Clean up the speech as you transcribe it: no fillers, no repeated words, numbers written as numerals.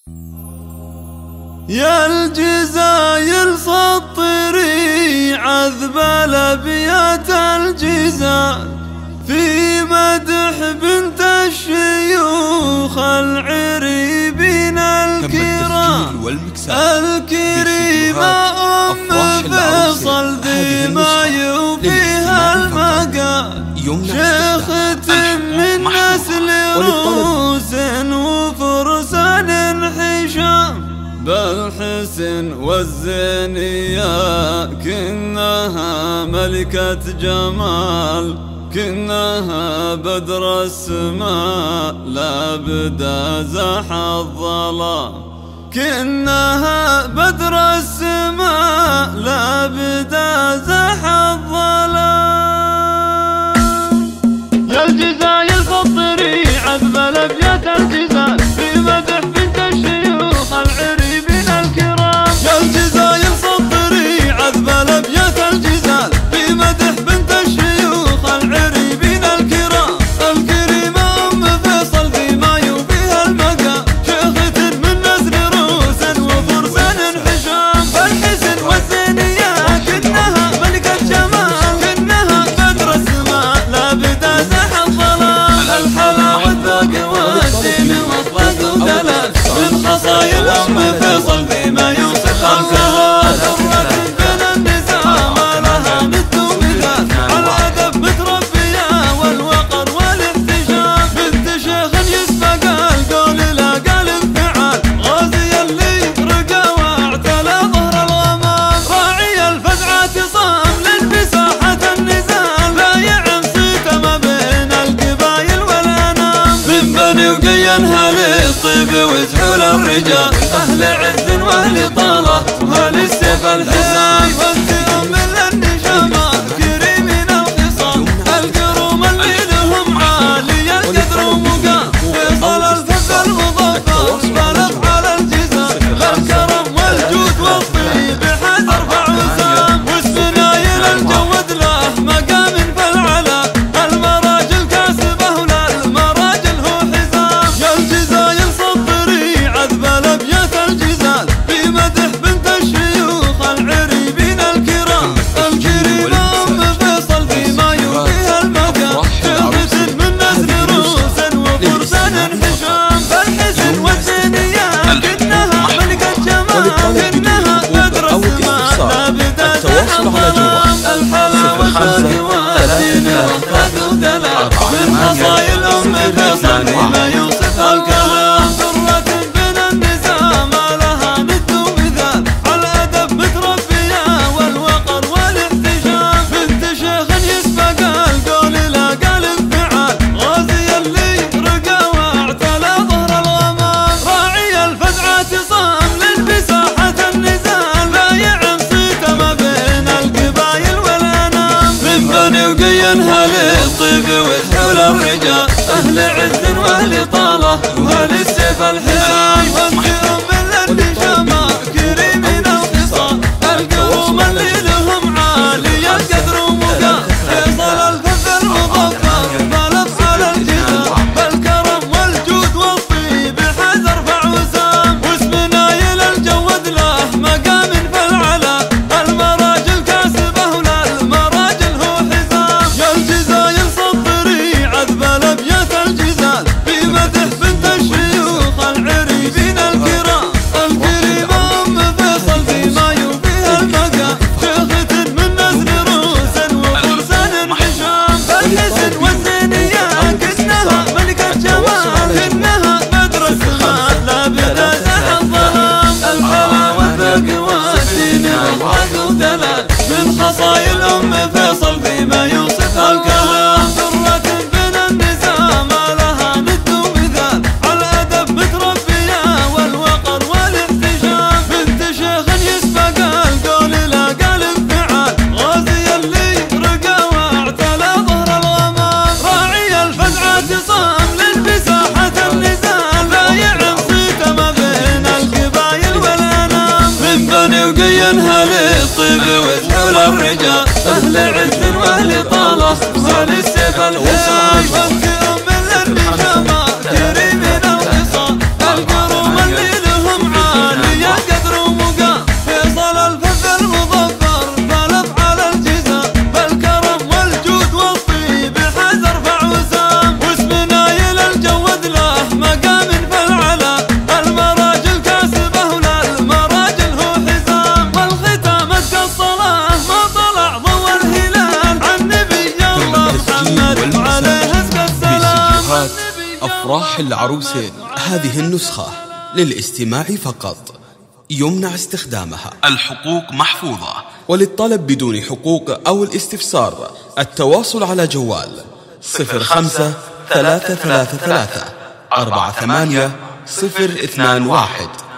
يا الجزايل سطري عذب الأبيات الجزال في مدح بنت الشيوخ العريبين الكرام الكريمة أم فيصل ذي ما يوفيها المقال شيخة من نسل روس وفرسان حشام بالحسن والزينية كنها ملكة جمال كنها بدر السماء لا بدا زاح الظلام كنها بدر السماء لا بدا زاح الظلام. يا الجزايل سطري عذب الأبيات الجزال في مدح بنت الشيوخ العريبين الكرام. يا الجزايل سطري عذب الأبيات الجزال في مدح بنت الشيوخ العريبين الكرام الكريمة أم فيصل ذي ما يوفيها المقام شيخة من نسل روس وفرسان حشام بالحسن والزينية كنها ملكة جمال كنها بدر السماء لا بدا زاح الظلام الحلا والذوق والدين واخلاق ودلال من خصايل أم فيصل ذي ما يوصف الكمال ذرة بين النساء ما لها ند ومثال على أدب متربية والوقر والاحتشام بنت شيخ يسبق القول لا قال انفعال غازي اللي رقى واعتلى ظهر الغمام راعي الفزعة صام للفساحة النزال بايع صيته ما بين القبايل والأنام من بني وقينها للطيب وزحول الرجال أهل عز وأهل طالة وأهل السيف الحزام وانت أم للنشامات كريمين الخصام الكروم اللي لهم عالي القدر ومقام فيصل الفز المظفر بلغ على الجزام بالكرم والجود والطيب حذر فعوسام واسم نايل الجود له مقام فالعلا المراجل كاسبه ولا المراجل هو حزام. يا الجزايل سطري عذب الأبيات الجزال في مدح بنت الشيوخ العريبين الكرام الكريمة أم فيصل في ما يوفيها المقام شيخة من نسل روس وفرسان حشام بالحسن والزينية كنها ملكة جمال كنها بدر السماء لا بدا زاح الظلام الحلا والذوق والدين واخلاق ودلال من خصايل أم فيصل في ما يوصف الكلام ذرة بين النساء ما لها ند ومثال على أدب متربية والوقر والاحتشام بنت شيخ يسبق القول لا قال انفعال غازي اللي رقى واعتلى ظهر الغمام راعي الفزعة صام للفساحة النزال بايع صيته ما بين القبايل والأنام من بني وقينها للطيب وزحول الرجال أهل عز وأهل طالة وأهل السيف الحزام وانت أم للنشامات كريمين الخصام الكروم اللي لهم عالي القدر ومقام فيصل الفز المظفر بلغ على الجزام بالكرم والجود والطيب حذر فعوسام واسم نايل الجود له مقام فالعلا المراجل كاسبه ولا المراجل هو حزام. يا الجزايل سطري عذب الأبيات الجزال في مدح بنت الشيوخ العريبين الكرام الكريمة أم فيصل في ما يوفيها المقام شيخة من نسل روس وفرسان حشام بالحسن والزينية كنها ملكة جمال كنها بدر السماء لا بدا زاح الظلام الحلا والذوق والدين واخلاق ودلال من خصايل أم فيصل في ما يوصف الكلام ذرة بين النساء ما لها ند ومثال على أدب متربية والوقر والاحتشام بنت شيخ يسبق القول لا قال انفعال غازي اللي رقى واعتلى ظهر الغمام راعي الفزعة صام للفساحة النزال بايع صيته ما بين القبايل والأنام من بني وقينها للطيب وزحول الرجال أهل عز وأهل طالة وأهل السيف الحزام وانت أم للنشامات كريمين الخصام الكروم اللي لهم أفراح العروسين. هذه النسخة للاستماع فقط، يمنع استخدامها. الحقوق محفوظة. وللطلب بدون حقوق أو الاستفسار التواصل على جوال 05 333 48 021.